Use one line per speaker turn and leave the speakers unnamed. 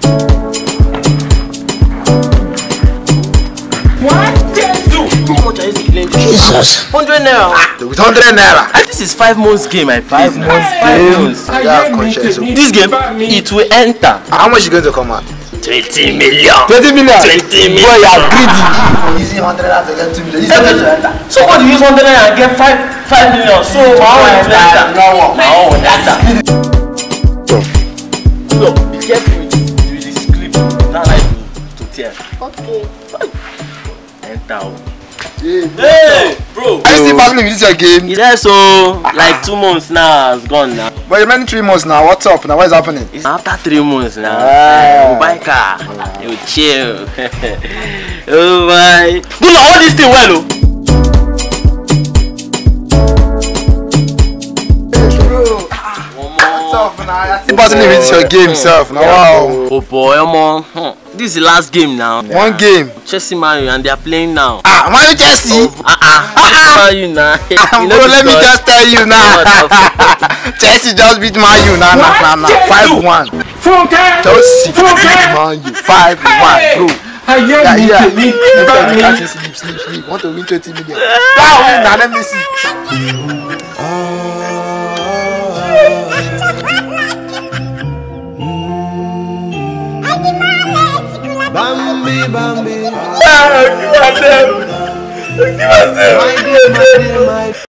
Jesus.
100 naira.
With 100 naira.
And this is 5 months game, I play.
5 months game.
This game, it will enter.
How much is going to come out?
20 million.
20 million?
20 million.
Boy, you are greedy. Easy 100 to get 2 million.
So what do you use 100 naira and get 5 million? So my own is enter. My own enter. No, be careful with the script. Not like to tear.
Okay.
Enter.
Hey,
bro.
Are you still battling with this game?
Yes, so like 2 months now, it's gone now.
But you meant 3 months now. What's up now? What is happening?
It's after 3 months now. We'll buy car. You chill. Oh my. Do you all this thing well?
Battling with your game self now. Wow.
Oh boy, this is the last game now.
One game.
Chelsea Man U and they are playing now.
Man U Chelsea.
Man U now.
Bro, let me just tell you now. Chelsea just beat Man U now. 5-1. Chelsea beat Man U 5-1, bro. Sleep. Want to win 20 million. Now let me see.
Bambi.